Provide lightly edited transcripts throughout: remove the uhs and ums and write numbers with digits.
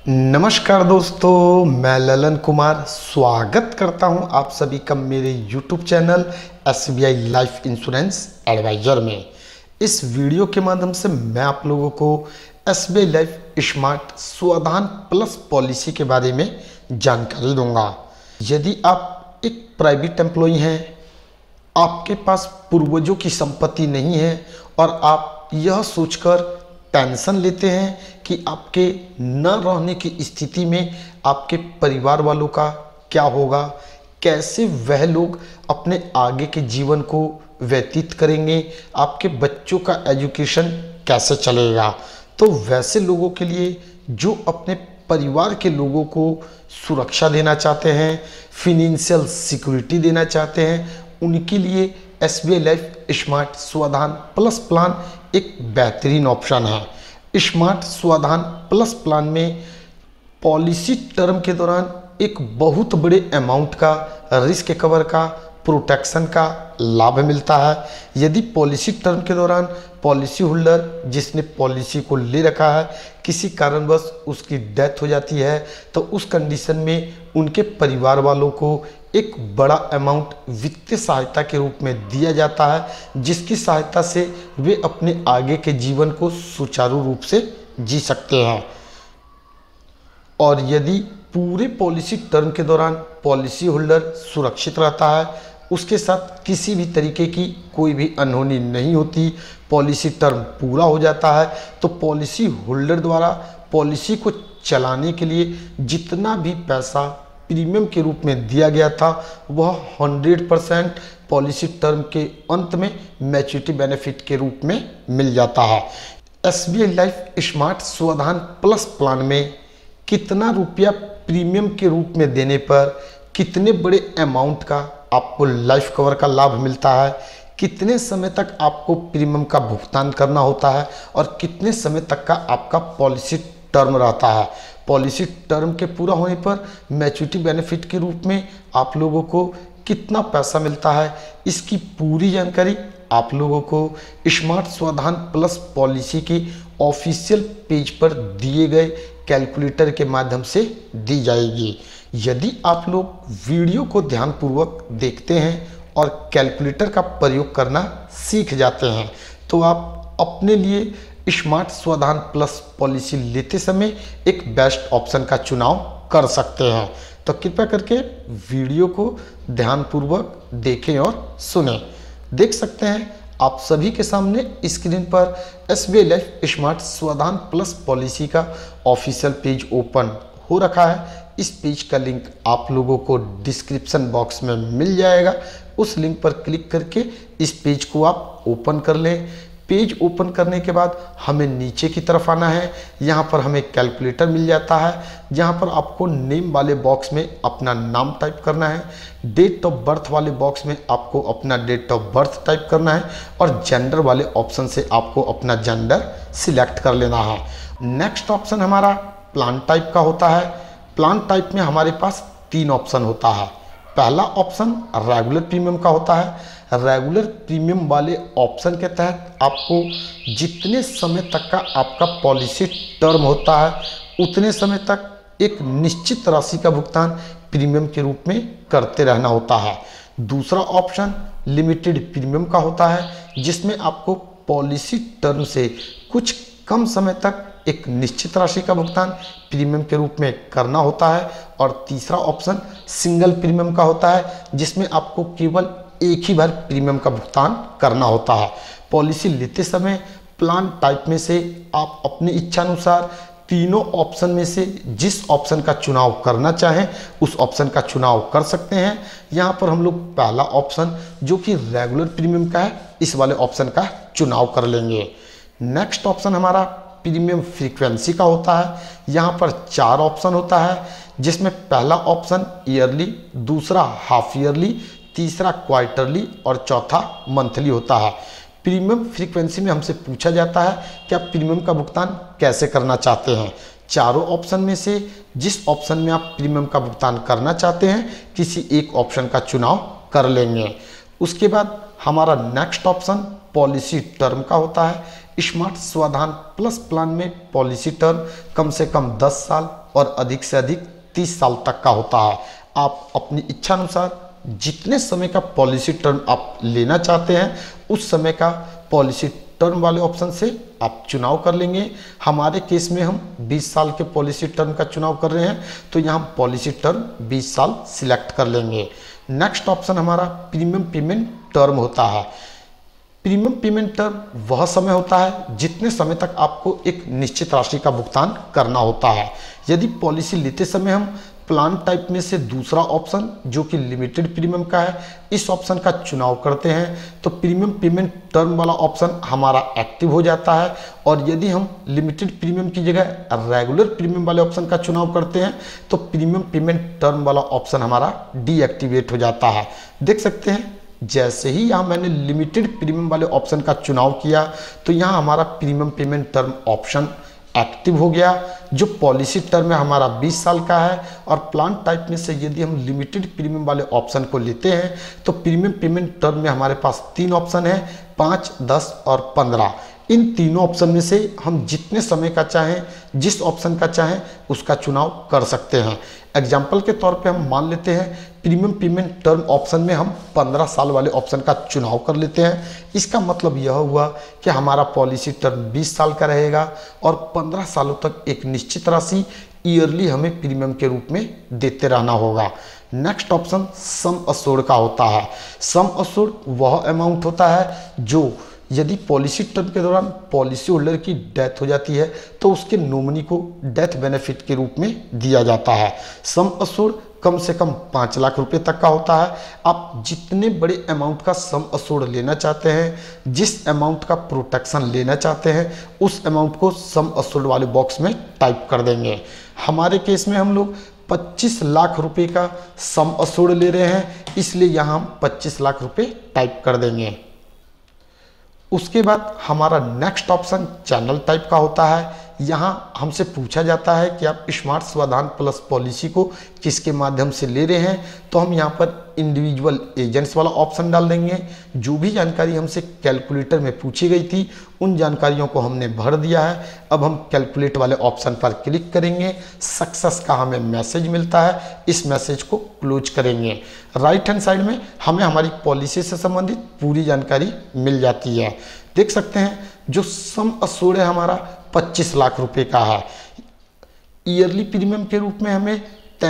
नमस्कार दोस्तों, मैं ललन कुमार स्वागत करता हूं आप सभी का मेरे YouTube channel SBI life insurance advisor में। इस वीडियो के माध्यम से मैं आप लोगों को SBI life smart Swadhan plus policy के बारे में जानकारी दूंगा। यदि आप एक प्राइवेट एम्प्लॉई हैं, आपके पास पूर्वजों की संपत्ति नहीं है और आप यह सोचकर टेंशन लेते हैं कि आपके न रहने की स्थिति में आपके परिवार वालों का क्या होगा, कैसे वह लोग अपने आगे के जीवन को व्यतीत करेंगे, आपके बच्चों का एजुकेशन कैसे चलेगा, तो वैसे लोगों के लिए जो अपने परिवार के लोगों को सुरक्षा देना चाहते हैं, फिनेंशियल सिक्योरिटी देना चाहते हैं, उनके लिए SBI life smart Swadhan plus plan एक बेहतरीन ऑप्शन है। स्मार्ट स्वाधान प्लस प्लान में पॉलिसी टर्म के दौरान एक बहुत बड़े अमाउंट का रिस्क कवर का प्रोटेक्शन का लाभ मिलता है। यदि पॉलिसी टर्म के दौरान पॉलिसी होल्डर जिसने पॉलिसी को ले रखा है किसी कारणवश उसकी डेथ हो जाती है, तो उस कंडीशन में उनके परिवार वालों को एक बड़ा अमाउंट वित्तीय सहायता के रूप में दिया जाता है, जिसकी सहायता से वे अपने आगे के जीवन को सुचारू रूप से जी सकते हैं। और यदि पूरे पॉलिसी टर्म के दौरान पॉलिसी होल्डर सुरक्षित रहता है, उसके साथ किसी भी तरीके की कोई भी अनहोनी नहीं होती, पॉलिसी टर्म पूरा हो जाता है, तो पॉलिसी होल्डर द्वारा पॉलिसी को चलाने के लिए जितना भी पैसा प्रीमियम के रूप में दिया गया था वह 100% पॉलिसी टर्म के अंत में मैच्योरिटी बेनिफिट के रूप में मिल जाता है। SBI life smart Swadhan plus plan में कितना रुपया प्रीमियम के रूप में देने पर कितने बड़े अमाउंट का आपको लाइफ कवर का लाभ मिलता है, कितने समय तक आपको प्रीमियम का भुगतान करना होता है और कितने समय तक का आपका पॉलिसी टर्म रहता है। पॉलिसी टर्म के पूरा होने पर मैच्योरिटी बेनिफिट के रूप में आप लोगों को कितना पैसा मिलता है, इसकी पूरी जानकारी आप लोगों को स्मार्ट स्वाधान प्लस पॉलिसी की ऑफिशियल पेज पर दिए गए कैलकुलेटर के माध्यम से दी जाएगी। यदि आप लोग वीडियो को ध्यानपूर्वक देखते हैं और कैलकुलेटर का प्रयोग करना सीख जाते हैं, तो आप अपने लिए स्मार्ट स्वाधान प्लस पॉलिसी लेते समय एक बेस्ट ऑप्शन का चुनाव कर सकते हैं। तो कृपया करके वीडियो को ध्यानपूर्वक देखें और सुनें। देख सकते हैं आप सभी के सामने स्क्रीन पर SBI life smart Swadhan plus policy का ऑफिशियल पेज ओपन हो रखा है। इस पेज का लिंक आप लोगों को डिस्क्रिप्शन बॉक्स में मिल जाएगा। उस लिंक पर क्लिक करके इस पेज को आप ओपन कर लें। पेज ओपन करने के बाद हमें नीचे की तरफ आना है। यहाँ पर हमें कैलकुलेटर मिल जाता है, जहाँ पर आपको नेम वाले बॉक्स में अपना नाम टाइप करना है, डेट ऑफ बर्थ वाले बॉक्स में आपको अपना डेट ऑफ बर्थ टाइप करना है और जेंडर वाले ऑप्शन से आपको अपना जेंडर सिलेक्ट कर लेना है। नेक्स्ट ऑप्शन हमारा प्लान टाइप का होता है। प्लान टाइप में हमारे पास 3 ऑप्शन होता है। पहला ऑप्शन रेगुलर प्रीमियम का होता है। रेगुलर प्रीमियम वाले ऑप्शन के तहत आपको जितने समय तक का आपका पॉलिसी टर्म होता है उतने समय तक एक निश्चित राशि का भुगतान प्रीमियम के रूप में करते रहना होता है। दूसरा ऑप्शन लिमिटेड प्रीमियम का होता है, जिसमें आपको पॉलिसी टर्म से कुछ कम समय तक एक निश्चित राशि का भुगतान प्रीमियम के रूप में करना होता है। और तीसरा ऑप्शन सिंगल प्रीमियम का होता है, जिसमें आपको केवल एक ही बार प्रीमियम का भुगतान करना होता है। पॉलिसी लेते समय प्लान टाइप में से आप अपनी इच्छा अनुसार तीनों ऑप्शन में से जिस ऑप्शन का चुनाव करना चाहें उस ऑप्शन का चुनाव कर सकते हैं। यहाँ पर हम लोग पहला ऑप्शन जो कि रेगुलर प्रीमियम का है, इस वाले ऑप्शन का चुनाव कर लेंगे। नेक्स्ट ऑप्शन हमारा प्रीमियम फ्रीक्वेंसी का होता है। यहाँ पर 4 ऑप्शन होता है, जिसमें पहला ऑप्शन ईयरली, दूसरा हाफ ईयरली, तीसरा क्वार्टरली और चौथा मंथली होता है। प्रीमियम फ्रीक्वेंसी में हमसे पूछा जाता है कि आप प्रीमियम का भुगतान कैसे करना चाहते हैं। चारों ऑप्शन में से जिस ऑप्शन में आप प्रीमियम का भुगतान करना चाहते हैं किसी एक ऑप्शन का चुनाव कर लेंगे। उसके बाद हमारा नेक्स्ट ऑप्शन पॉलिसी टर्म का होता है। स्मार्ट स्वाधान प्लस प्लान में पॉलिसी टर्म कम से कम 10 साल और अधिक से अधिक 30 साल तक का होता है। आप अपनी इच्छा अनुसार जितने समय का पॉलिसी टर्म आप लेना चाहते हैं उस समय का पॉलिसी टर्म वाले ऑप्शन से आप चुनाव कर लेंगे। हमारे केस में हम 20 साल के पॉलिसी टर्म का चुनाव कर रहे हैं, तो यहाँ पॉलिसी टर्म 20 साल सिलेक्ट कर लेंगे। नेक्स्ट ऑप्शन हमारा प्रीमियम पेमेंट टर्म होता है। प्रीमियम पेमेंट टर्म वह समय होता है जितने समय तक आपको एक निश्चित राशि का भुगतान करना होता है। यदि पॉलिसी लेते समय हम प्लान टाइप में से दूसरा ऑप्शन जो कि लिमिटेड प्रीमियम का है, इस ऑप्शन का चुनाव करते हैं तो प्रीमियम पेमेंट टर्म वाला ऑप्शन हमारा एक्टिव हो जाता है। और यदि हम लिमिटेड प्रीमियम की जगह रेगुलर प्रीमियम वाले ऑप्शन का चुनाव करते हैं तो प्रीमियम पेमेंट टर्म वाला ऑप्शन हमारा डीएक्टिवेट हो जाता है। देख सकते हैं जैसे ही यहाँ मैंने लिमिटेड प्रीमियम वाले ऑप्शन का चुनाव किया तो यहाँ हमारा premium payment term option active हो गया। जो पॉलिसी टर्म है हमारा 20 साल का है और प्लान टाइप में से यदि हम लिमिटेड प्रीमियम वाले ऑप्शन को लेते हैं तो प्रीमियम पेमेंट टर्म में हमारे पास 3 ऑप्शन है, 5, 10 और 15। इन तीनों ऑप्शन में से हम जितने समय का चाहें, जिस ऑप्शन का चाहें उसका चुनाव कर सकते हैं। एग्जाम्पल के तौर पे हम मान लेते हैं प्रीमियम पेमेंट टर्म ऑप्शन में हम 15 साल वाले ऑप्शन का चुनाव कर लेते हैं। इसका मतलब यह हुआ कि हमारा पॉलिसी टर्म 20 साल का रहेगा और 15 सालों तक एक निश्चित राशि ईयरली हमें प्रीमियम के रूप में देते रहना होगा। नेक्स्ट ऑप्शन सम अश्योर्ड का होता है। सम अश्योर्ड वह अमाउंट होता है जो यदि पॉलिसी टर्म के दौरान पॉलिसी होल्डर की डेथ हो जाती है तो उसके नॉमिनी को डेथ बेनिफिट के रूप में दिया जाता है। सम अश्योर्ड कम से कम 5 लाख रुपए तक का होता है। आप जितने बड़े अमाउंट का सम अश्योर्ड लेना चाहते हैं, जिस अमाउंट का प्रोटेक्शन लेना चाहते हैं, उस अमाउंट को सम अश्योर्ड वाले बॉक्स में टाइप कर देंगे। हमारे केस में हम लोग 25 लाख रुपए का सम अश्योर्ड ले रहे हैं, इसलिए यहाँ हम 25 लाख रुपए टाइप कर देंगे। उसके बाद हमारा नेक्स्ट ऑप्शन चैनल टाइप का होता है। यहाँ हमसे पूछा जाता है कि आप स्मार्ट स्वाधान प्लस पॉलिसी को किसके माध्यम से ले रहे हैं, तो हम यहाँ पर इंडिविजुअल एजेंट्स वाला ऑप्शन डाल देंगे। जो भी जानकारी हमसे कैलकुलेटर में पूछी गई थी उन जानकारियों को हमने भर दिया है। अब हम कैलकुलेट वाले ऑप्शन पर क्लिक करेंगे, सक्सेस का हमें मैसेज मिलता है, इस मैसेज को क्लोज करेंगे। राइट हैंड साइड में हमें हमारी पॉलिसी से संबंधित पूरी जानकारी मिल जाती है। देख सकते हैं जो सम अश्योर्ड है हमारा 25 लाख रुपए का है। ईयरली प्रीमियम के रूप में हमें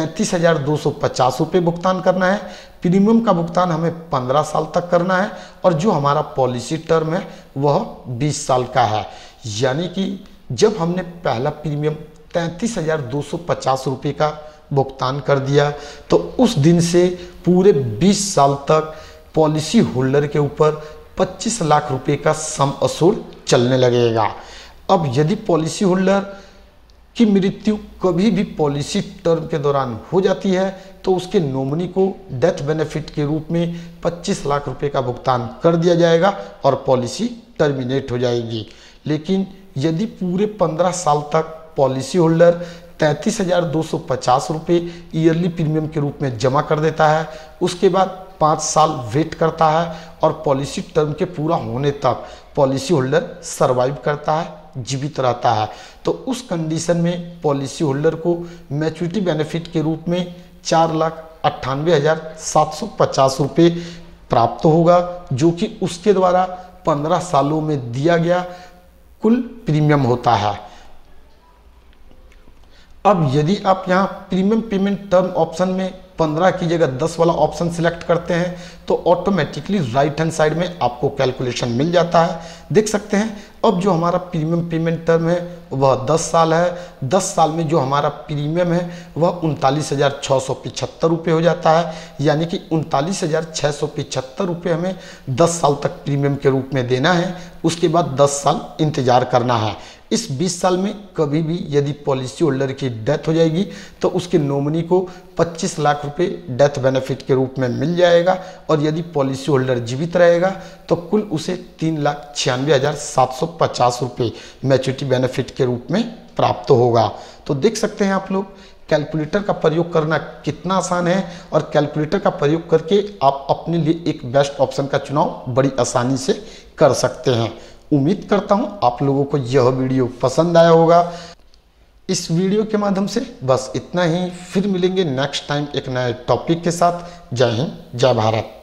33,250 रुपये भुगतान करना है। प्रीमियम का भुगतान हमें 15 साल तक करना है और जो हमारा पॉलिसी टर्म है वह 20 साल का है। यानी कि जब हमने पहला प्रीमियम 33,250 रुपये का भुगतान कर दिया तो उस दिन से पूरे 20 साल तक पॉलिसी होल्डर के ऊपर 25 लाख रुपए का सम अश्योर्ड चलने लगेगा। अब यदि पॉलिसी होल्डर की मृत्यु कभी भी पॉलिसी टर्म के दौरान हो जाती है तो उसके नॉमिनी को डेथ बेनिफिट के रूप में 25 लाख रुपए का भुगतान कर दिया जाएगा और पॉलिसी टर्मिनेट हो जाएगी। लेकिन यदि पूरे 15 साल तक पॉलिसी होल्डर 33,250 रुपये ईयरली प्रीमियम के रूप में जमा कर देता है, उसके बाद 5 साल वेट करता है और पॉलिसी टर्म के पूरा होने तक पॉलिसी होल्डर सरवाइव करता है, जीवित रहता है, तो उस कंडीशन में पॉलिसी होल्डर को मैच्योरिटी बेनिफिट के रूप में 4,98,750 रुपये प्राप्त होगा, जो कि उसके द्वारा 15 सालों में दिया गया कुल प्रीमियम होता है। अब यदि आप यहाँ प्रीमियम पेमेंट टर्म ऑप्शन में 15 की जगह 10 वाला ऑप्शन सिलेक्ट करते हैं तो ऑटोमेटिकली राइट हैंड साइड में आपको कैलकुलेशन मिल जाता है। देख सकते हैं अब जो हमारा प्रीमियम पेमेंट टर्म है वह 10 साल है। 10 साल में जो हमारा प्रीमियम है वह 39,675 रुपये हो जाता है। यानी कि 39,675 रुपये हमें 10 साल तक प्रीमियम के रूप में देना है, उसके बाद 10 साल इंतजार करना है। इस 20 साल में कभी भी यदि पॉलिसी होल्डर की डेथ हो जाएगी तो उसके नॉमिनी को 25 लाख रुपए डेथ बेनिफिट के रूप में मिल जाएगा और यदि पॉलिसी होल्डर जीवित रहेगा तो कुल उसे 3,96,750 रुपये मैच्योरिटी बेनिफिट के रूप में प्राप्त होगा। तो देख सकते हैं आप लोग कैलकुलेटर का प्रयोग करना कितना आसान है और कैलकुलेटर का प्रयोग करके आप अपने लिए एक बेस्ट ऑप्शन का चुनाव बड़ी आसानी से कर सकते हैं। उम्मीद करता हूं आप लोगों को यह वीडियो पसंद आया होगा। इस वीडियो के माध्यम से बस इतना ही, फिर मिलेंगे नेक्स्ट टाइम एक नए टॉपिक के साथ। जय हिंद, जय भारत।